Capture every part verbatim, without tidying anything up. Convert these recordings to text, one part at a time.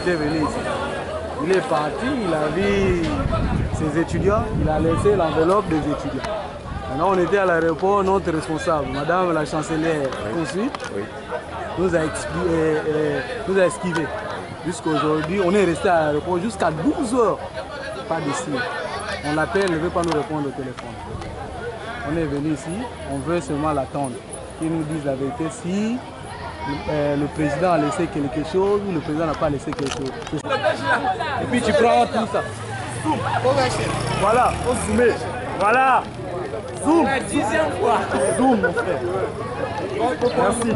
était venu ici. Il est parti, il a vu ses étudiants, il a laissé l'enveloppe des étudiants. Maintenant, on était à l'aéroport, notre responsable, Madame la chancelière consulte, oui. nous, a expliqué, euh, nous a esquivé. Jusqu'aujourd'hui, on est resté à l'aéroport jusqu'à douze heures. Pas de signe. On l'appelle, il ne veut pas nous répondre au téléphone. On est venu ici, on veut seulement l'attendre. Qu'il nous dise la vérité si euh, le président a laissé quelque chose ou le président n'a pas laissé quelque chose. Et puis tu prends tout ça. Voilà, on zoomer. Voilà. Zoom. La dixième fois. Zoom, mon frère. Merci.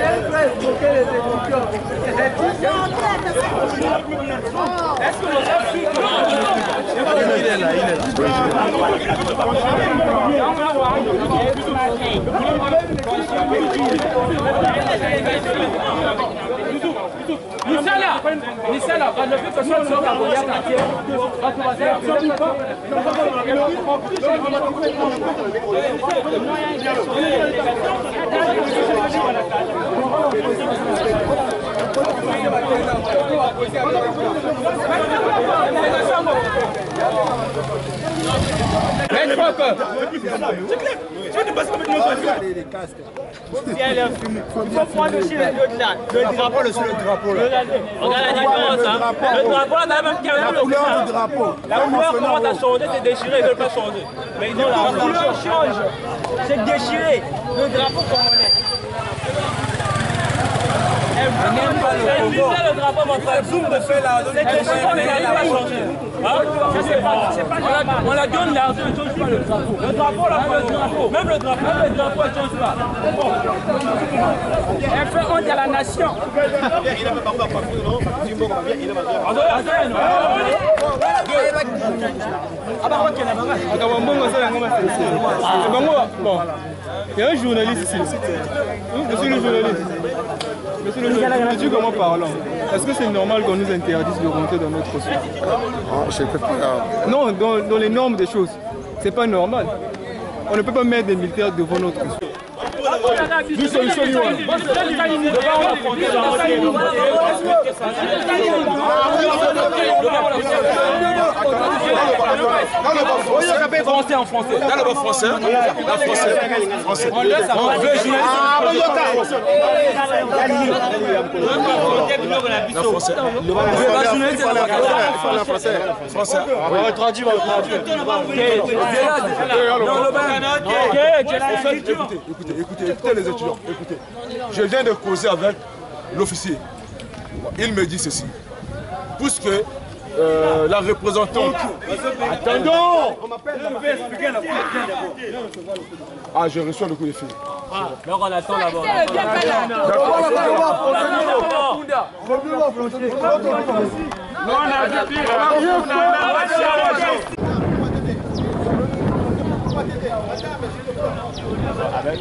Est-ce que il est là, il est là. Michel, quand le fait que ce soit Camerounais, mais je crois que c'est clair. Tu veux dépasser comme une les casques. Il faut prendre aussi les deux là. Le drapeau, le seul drapeau là. Regarde la différence. Le drapeau là, la même carrément. La couleur du drapeau. La couleur commence à changer, c'est déchiré, ils ne veulent pas changer. Mais non, la couleur change. C'est déchiré. Le drapeau congolais. Elle n'aime pas le Congo. Le drapeau, mon frère. Zoom de fait là. C'est déchiré, on n'arrive pas à changer. On la donne l'argent, elle ne change pas le drapeau. Le drapeau, là, le drapeau. Même le drapeau, même le drapeau, elle ne change pas. Elle fait honte à la nation. Il y a un journaliste ici. Je suis le journaliste. Monsieur le journaliste, tu comment parlons? Est-ce que c'est normal qu'on nous interdise de rentrer dans notre société? Ah, je ne peux pas. Non, dans, dans les normes des choses, c'est pas normal. On ne peut pas mettre des militaires devant notre société. Nous sommes solidaires. Français en français. Dans le français. La français. Français. On laisse on veut jouer. La français. La français. Français. On va traduire, on va traduire. Écoutez, écoutez, écoutez, écoutez les étudiants, écoutez. Je viens de causer avec l'officier. Il me dit ceci. Puisque euh, la représentante... Attendons. Ah, je reçois le coup de fil. Ah, donc on attend d'abord. Avec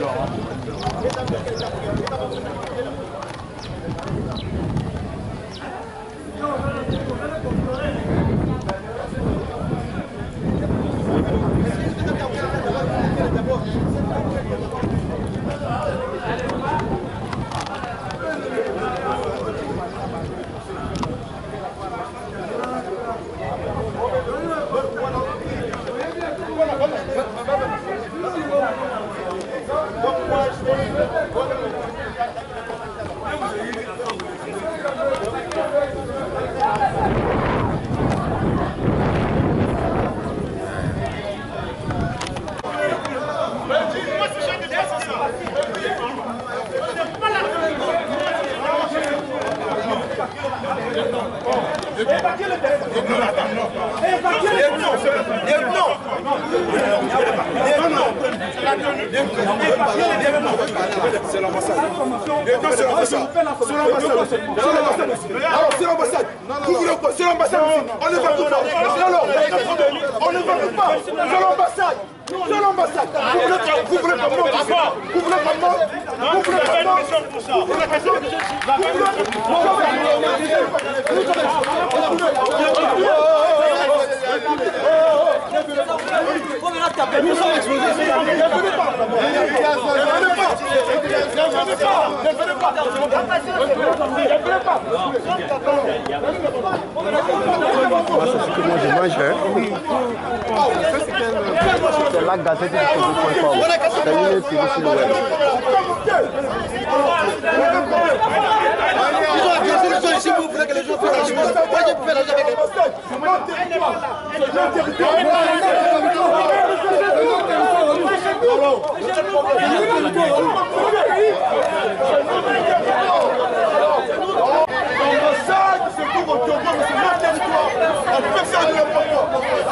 C'est l'ambassade. C'est l'ambassade. C'est l'ambassade. Alors, c'est l'ambassade. C'est l'ambassade. On ne va tout pas. Alors, on ne va tout pas. C'est l'ambassade. C'est l'ambassade. Vous voulez pas moi? Vous voulez pas moi? Vous voulez pas moi? Vous voulez pas moi? faut maintenant taper. Nous sommes explosés. Ne venez pas. Ne venez pas. Ne venez pas. Moi je mange, hein. C'est la gazette du Togo point com. C'est une T V sur le web. Ils ont agressé les gens ici, vous voulez que les gens fassent la chose. Moi je peux faire la chose avec les L'ambassade, c'est pour au Togo, mais c'est notre territoire. On peut faire de l'important.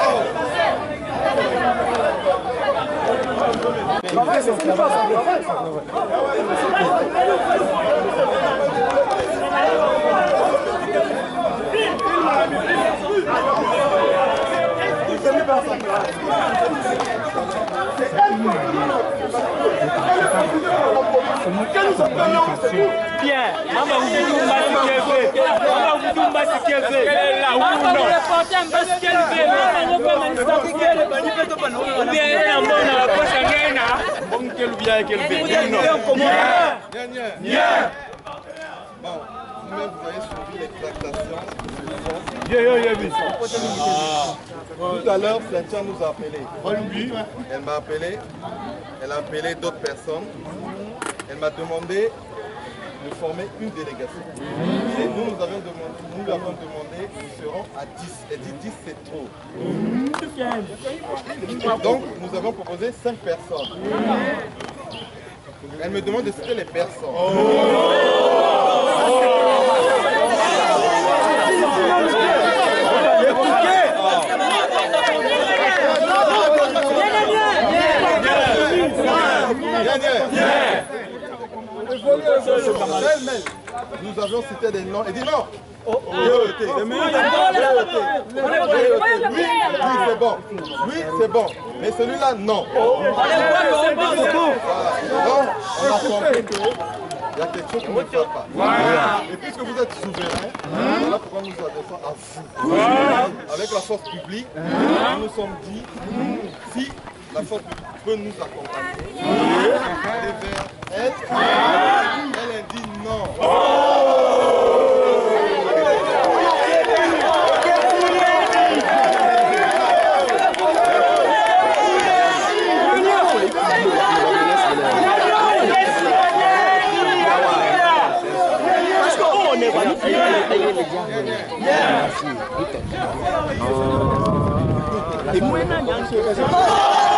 Bien, maman vous dites un bas ce qu'elle fait. Maman vous dites un bas ce qu'elle fait. Elle est là, oui ou non? Maman vous portez un bas ce qu'elle fait. Maman vous pas manifester qu'elle est manifestée pas non. Ou bien elle est en bonne à la poche à Gaïna. Bon qu'elle ou bien qu'elle fait. Vous êtes bien comment? Bien. Bon, vous-même vous avez suivi les tractations. Yo, yo, yo, oui. Tout à l'heure, Cynthia nous a appelé. Elle m'a appelé. Elle a appelé d'autres personnes. Elle m'a demandé de former une délégation. Et nous, nous, avions demandé, nous lui avons demandé, nous serons à dix. Elle dit dix, c'est trop. Donc, nous avons proposé cinq personnes. Elle me demande de citer les personnes. Nous avions cité des noms. Elle dit non. Oh, oh, oui, c'est bon. Oui, c'est bon. Mais celui-là, non. Donc, on a compris qu'il y a quelque chose qui ne va pas. Et puisque vous êtes souverain, voilà pourquoi nous adressons à vous. Avec la force publique, nous nous sommes dit, si la force publique peut nous accompagner, aller vers elle, elle a dit non. Merci.